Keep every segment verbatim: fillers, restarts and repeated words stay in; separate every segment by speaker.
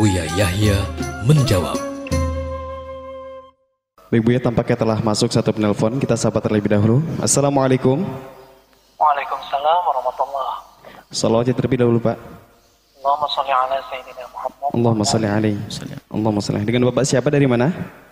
Speaker 1: Buya Yahya menjawab.
Speaker 2: Baik Buya, tampaknya telah masuk satu penelpon. Kita sapa terlebih dahulu. Assalamualaikum.
Speaker 3: Waalaikumsalam warahmatullah.
Speaker 2: Salawat terlebih dahulu Pak.
Speaker 3: Allahumma sholli ala sayyidina Muhammad.
Speaker 2: Allahumma sholli alaihi. Allahumma sholli. Dengan Bapak siapa, dari mana?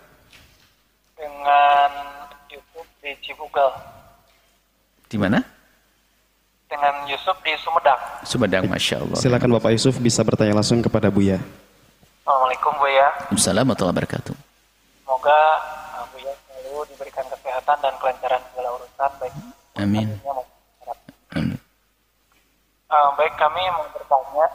Speaker 3: Dengan Yusuf di Cibugal.
Speaker 4: Di mana?
Speaker 3: Dengan Yusuf di Sumedang.
Speaker 4: Sumedang, Masya Allah.
Speaker 2: Silakan Bapak Yusuf bisa bertanya langsung kepada Buya.
Speaker 3: Assalamualaikum Buya.
Speaker 4: Assalamualaikum warahmatullahi wabarakatuh.
Speaker 3: Semoga uh, Buya selalu diberikan kesehatan dan kelancaran segala urusan baik.
Speaker 4: Amin. Amin.
Speaker 3: Uh, baik, kami mau bertanya.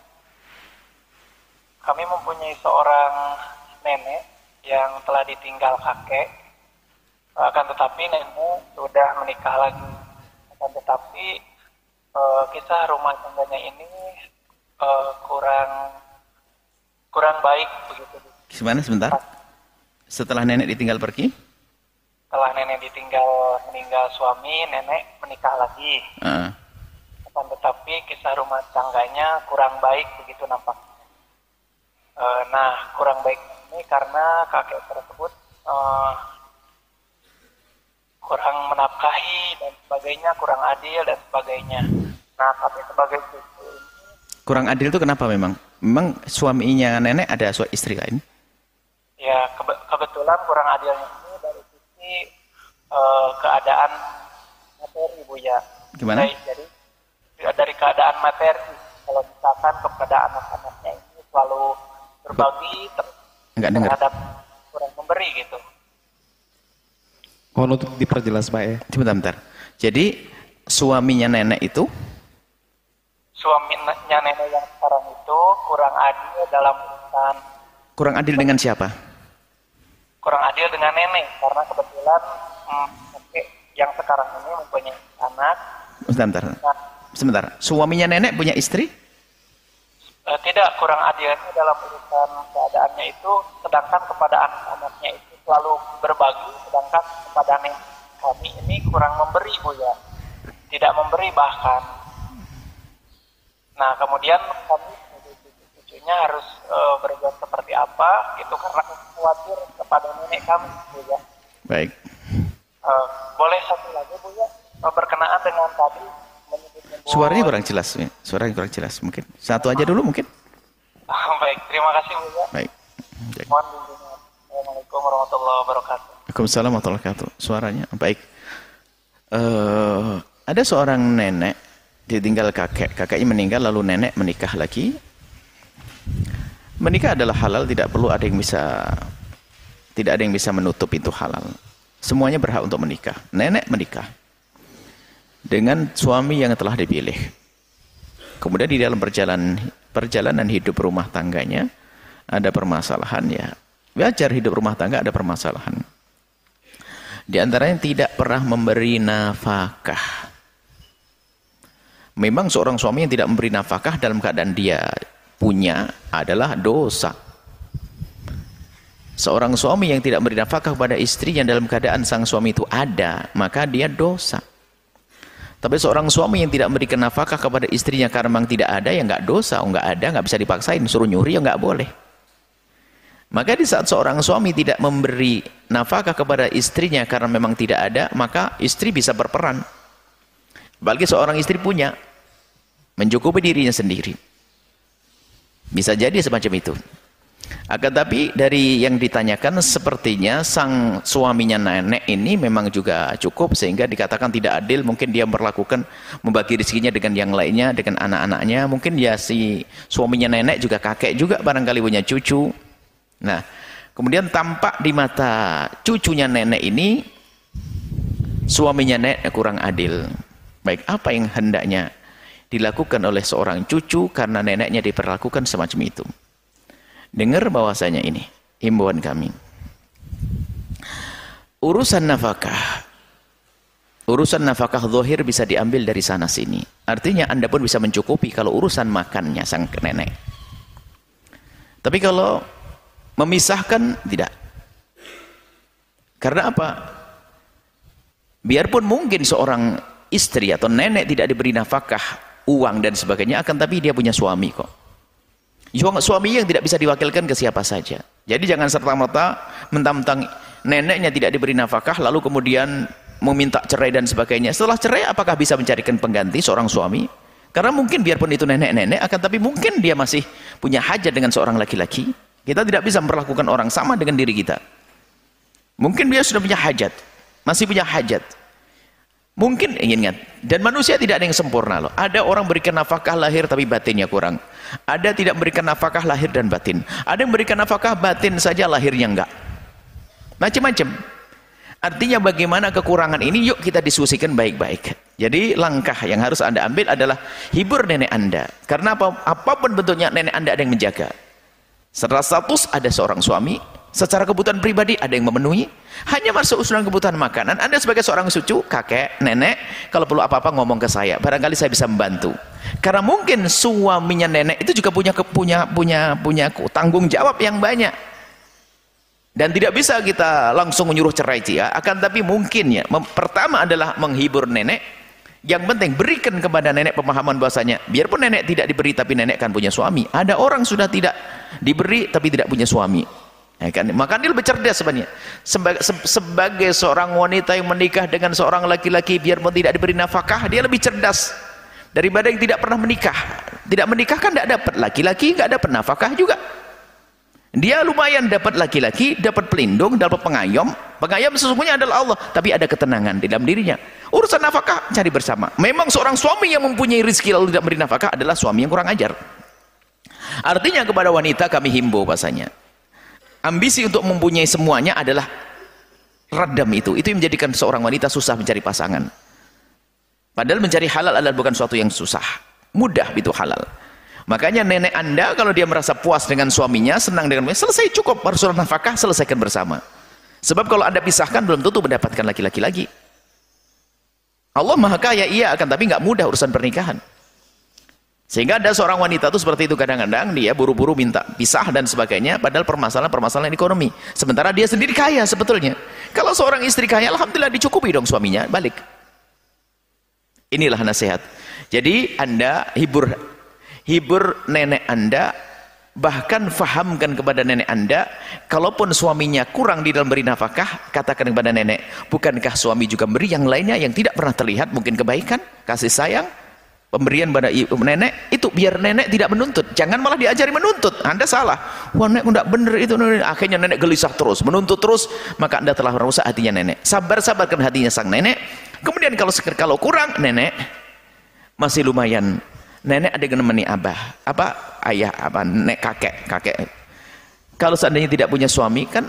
Speaker 3: Kami mempunyai seorang nenek yang telah ditinggal kakek. Akan tetapi nenek sudah menikah lagi. Akan tetapi uh, kisah rumah tangganya ini uh, kurang kurang baik begitu.
Speaker 4: Gimana sebentar? Setelah nenek ditinggal pergi?
Speaker 3: Setelah nenek ditinggal meninggal suami, nenek menikah lagi.
Speaker 4: Uh.
Speaker 3: Akan tetapi kisah rumah tangganya kurang baik begitu nampak. Uh, nah, kurang baik ini karena kakek tersebut uh, kurang menafkahi dan sebagainya, kurang adil dan sebagainya. Nah, tapi sebagai cucu ini,
Speaker 4: kurang adil itu kenapa memang? Memang suaminya nenek ada suami istri lain?
Speaker 3: ya kebe kebetulan kurang adilnya ini dari sisi uh, keadaan materi, Bu ya.
Speaker 4: Gimana?
Speaker 3: Jadi, jadi dari keadaan materi, kalau misalkan kepada anak-anaknya ini selalu berbagi ter
Speaker 4: Enggak dengar.
Speaker 3: terhadap kurang memberi gitu.
Speaker 2: Mohon untuk diperjelas Pak ya.
Speaker 4: Sebentar, bentar. Jadi suaminya nenek itu?
Speaker 3: Suaminya nenek yang sekarang itu kurang adil dalam urusan.
Speaker 4: Kurang adil dengan siapa?
Speaker 3: Kurang adil dengan nenek karena kebetulan hmm, kakek yang sekarang ini mempunyai anak.
Speaker 4: Sebentar, bentar.
Speaker 3: Nah,
Speaker 4: Sebentar. Suaminya nenek punya istri?
Speaker 3: eh, tidak, kurang adilnya dalam urusan keadaannya itu, sedangkan kepada anak-anaknya itu selalu berbagi, sedangkan kepada nenek kami ini kurang memberi, Bu ya. Tidak memberi bahkan. Nah, kemudian kami cucunya harus uh, berbuat seperti apa itu karena khawatir kepada nenek kami, Bu ya.
Speaker 4: Baik.
Speaker 3: Uh, boleh satu lagi, Bu ya, uh, berkenaan dengan tadi menyebutkan
Speaker 4: Suaranya kurang jelas. Ya. Suaranya kurang jelas mungkin. Satu aja dulu mungkin.
Speaker 3: Baik, terima kasih, Bu ya.
Speaker 4: Baik. Baik.
Speaker 3: Mohon bimbingan. Assalamualaikum warahmatullahi wabarakatuh.
Speaker 4: Waalaikumsalam warahmatullahi wabarakatuh. Suaranya baik. Uh, ada seorang nenek ditinggal kakek, kakeknya meninggal lalu nenek menikah lagi. Menikah adalah halal, tidak perlu ada yang bisa, tidak ada yang bisa menutup itu halal. Semuanya berhak untuk menikah. Nenek menikah dengan suami yang telah dipilih. Kemudian di dalam perjalanan perjalanan hidup rumah tangganya ada permasalahan, ya. Wajar hidup rumah tangga ada permasalahan. Di antaranya tidak pernah memberi nafkah. Memang seorang suami yang tidak memberi nafkah dalam keadaan dia punya adalah dosa. Seorang suami yang tidak memberi nafkah kepada istrinya dalam keadaan sang suami itu ada, maka dia dosa. Tapi seorang suami yang tidak memberikan nafkah kepada istrinya karena memang tidak ada, ya nggak dosa. Oh, nggak ada, nggak bisa dipaksain, suruh nyuri ya nggak boleh. Maka di saat seorang suami tidak memberi nafkah kepada istrinya karena memang tidak ada, maka istri bisa berperan. Bagi seorang istri punya, mencukupi dirinya sendiri. Bisa jadi semacam itu. Akan tapi dari yang ditanyakan sepertinya sang suaminya nenek ini memang juga cukup sehingga dikatakan tidak adil. Mungkin dia memperlakukan, membagi rezekinya dengan yang lainnya, dengan anak-anaknya. Mungkin ya si suaminya nenek juga kakek juga barangkali punya cucu. Nah, kemudian tampak di mata cucunya nenek ini suaminya nenek kurang adil. Baik, apa yang hendaknya dilakukan oleh seorang cucu karena neneknya diperlakukan semacam itu? Dengar bahwasanya ini himbauan kami. Urusan nafkah, urusan nafkah zahir bisa diambil dari sana sini. Artinya Anda pun bisa mencukupi kalau urusan makannya sang nenek. Tapi kalau memisahkan, tidak. Karena apa? Biarpun mungkin seorang istri atau nenek tidak diberi nafkah, uang dan sebagainya, akan tapi dia punya suami kok. Suami yang tidak bisa diwakilkan ke siapa saja. Jadi jangan serta-merta mentang-mentang neneknya tidak diberi nafkah lalu kemudian meminta cerai dan sebagainya. Setelah cerai apakah bisa mencarikan pengganti seorang suami? Karena mungkin biarpun itu nenek-nenek, akan tapi mungkin dia masih punya hajat dengan seorang laki-laki. Kita tidak bisa memperlakukan orang sama dengan diri kita. Mungkin dia sudah punya hajat, masih punya hajat. Mungkin, ingat, dan manusia tidak ada yang sempurna loh. Ada orang berikan nafkah lahir tapi batinnya kurang. Ada tidak memberikan nafkah lahir dan batin. Ada yang memberikan nafkah batin saja, lahirnya enggak. Macam-macam. Artinya bagaimana kekurangan ini, yuk kita diskusikan baik-baik. Jadi langkah yang harus Anda ambil adalah hibur nenek Anda. Karena apa, apapun bentuknya nenek Anda ada yang menjaga. Secara status ada seorang suami, secara kebutuhan pribadi ada yang memenuhi. Hanya masuk usulan kebutuhan makanan. Anda sebagai seorang cucu, kakek, nenek, kalau perlu apa-apa ngomong ke saya. Barangkali saya bisa membantu. Karena mungkin suaminya nenek itu juga punya punya punya punya tanggung jawab yang banyak. Dan tidak bisa kita langsung menyuruh cerai dia, akan tapi mungkin ya, pertama adalah menghibur nenek. Yang penting berikan kepada nenek pemahaman bahasanya, biarpun nenek tidak diberi tapi nenek kan punya suami. Ada orang sudah tidak diberi tapi tidak punya suami. Ya kan? Maka dia lebih cerdas sebenarnya. Sebagai, se sebagai seorang wanita yang menikah dengan seorang laki-laki biarpun tidak diberi nafkah, dia lebih cerdas daripada yang tidak pernah menikah. Tidak menikah kan tidak dapat, laki-laki nggak dapat nafkah juga. Dia lumayan dapat laki-laki, dapat pelindung, dapat pengayom. Pengayom sesungguhnya adalah Allah, tapi ada ketenangan di dalam dirinya. Urusan nafkah cari bersama. Memang seorang suami yang mempunyai rezeki lalu tidak memberi nafkah adalah suami yang kurang ajar. Artinya kepada wanita kami himbau bahasanya, ambisi untuk mempunyai semuanya adalah redam itu. Itu yang menjadikan seorang wanita susah mencari pasangan. Padahal mencari halal adalah bukan suatu yang susah. Mudah itu halal. Makanya nenek Anda kalau dia merasa puas dengan suaminya, senang dengan suaminya, selesai cukup, harus nafkah, selesaikan bersama. Sebab kalau Anda pisahkan belum tentu mendapatkan laki-laki lagi. Allah Maha Kaya iya, akan tapi nggak mudah urusan pernikahan. Sehingga ada seorang wanita itu seperti itu, kadang-kadang dia buru-buru minta pisah dan sebagainya, padahal permasalahan-permasalahan ekonomi. Sementara dia sendiri kaya sebetulnya. Kalau seorang istri kaya, alhamdulillah dicukupi dong suaminya, balik. Inilah nasihat. Jadi Anda hibur hibur nenek Anda, bahkan fahamkan kepada nenek Anda, kalaupun suaminya kurang di dalam beri nafkah, katakan kepada nenek, bukankah suami juga beri yang lainnya yang tidak pernah terlihat, mungkin kebaikan, kasih sayang, pemberian pada ibu, nenek, itu biar nenek tidak menuntut, jangan malah diajari menuntut. Anda salah, wah nenek tidak benar itu, akhirnya nenek gelisah terus, menuntut terus, maka Anda telah merusak hatinya nenek. Sabar-sabarkan hatinya sang nenek. Kemudian kalau kalau kurang, nenek masih lumayan. Nenek ada yang menemani abah, apa ayah, apa nenek, kakek, kakek. Kalau seandainya tidak punya suami kan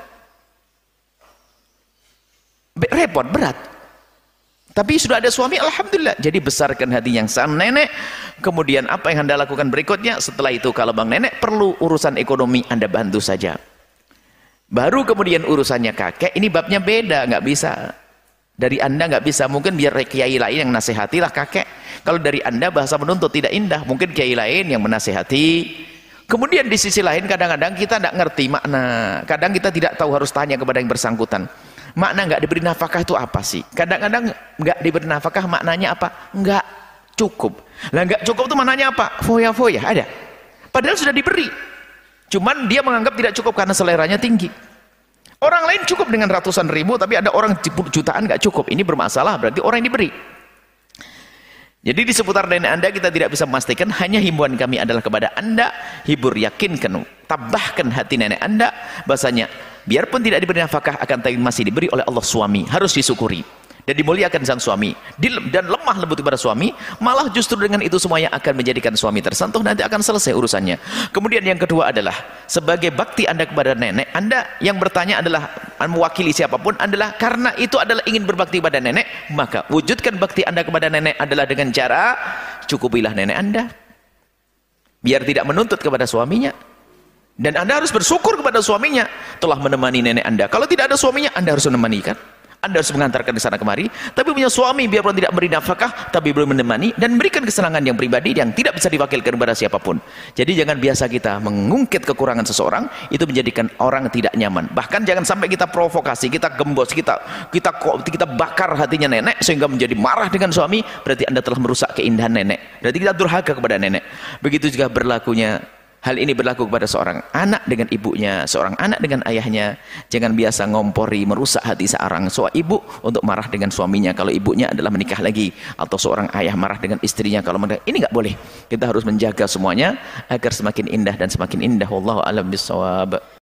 Speaker 4: repot, berat. Tapi sudah ada suami, alhamdulillah. Jadi besarkan hati yang sang nenek. Kemudian apa yang Anda lakukan berikutnya? Setelah itu kalau bang nenek perlu urusan ekonomi, Anda bantu saja. Baru kemudian urusannya kakek, ini babnya beda, nggak bisa. Dari Anda nggak bisa, mungkin biar kiai lain yang nasihatilah kakek. Kalau dari Anda bahasa menuntut tidak indah, mungkin kiai lain yang menasihati. Kemudian di sisi lain kadang-kadang kita tidak ngerti makna. Kadang kita tidak tahu, harus tanya kepada yang bersangkutan. Makna nggak diberi nafkah itu apa sih? Kadang-kadang nggak diberi nafkah maknanya apa? Nggak cukup. Lah nggak cukup itu maknanya apa? Foya-foya ada. Padahal sudah diberi. Cuman dia menganggap tidak cukup karena seleranya tinggi. Orang lain cukup dengan ratusan ribu, tapi ada orang jutaan nggak cukup. Ini bermasalah, berarti orang yang diberi. Jadi di seputar nenek Anda kita tidak bisa memastikan, hanya himbauan kami adalah kepada Anda, hibur, yakinkan, tabahkan hati nenek Anda, bahasanya biarpun tidak diberi nafkah akan tapi masih diberi oleh Allah suami, harus disyukuri dan dimuliakan sang suami, dan lemah lembut kepada suami, malah justru dengan itu semuanya akan menjadikan suami tersentuh, nanti akan selesai urusannya. Kemudian yang kedua adalah sebagai bakti Anda kepada nenek Anda, yang bertanya adalah mewakili siapapun adalah karena itu adalah ingin berbakti pada nenek, maka wujudkan bakti Anda kepada nenek adalah dengan cara cukupilah nenek Anda biar tidak menuntut kepada suaminya. Dan Anda harus bersyukur kepada suaminya telah menemani nenek Anda. Kalau tidak ada suaminya, Anda harus menemani kan? Anda harus mengantarkan di sana kemari. Tapi punya suami biarpun tidak memberi nafkah, tapi belum menemani dan memberikan kesenangan yang pribadi yang tidak bisa diwakilkan kepada siapapun. Jadi jangan biasa kita mengungkit kekurangan seseorang, itu menjadikan orang tidak nyaman. Bahkan jangan sampai kita provokasi, kita gembos, kita kita kita bakar hatinya nenek sehingga menjadi marah dengan suami. Berarti Anda telah merusak keindahan nenek. Berarti kita durhaka kepada nenek. Begitu juga berlakunya Hal ini berlaku kepada seorang anak dengan ibunya, seorang anak dengan ayahnya. Jangan biasa ngompori, merusak hati seorang seorang ibu untuk marah dengan suaminya kalau ibunya adalah menikah lagi, atau seorang ayah marah dengan istrinya kalau menikah. Ini nggak boleh. Kita harus menjaga semuanya agar semakin indah dan semakin indah. Wallahu a'lam bishawab.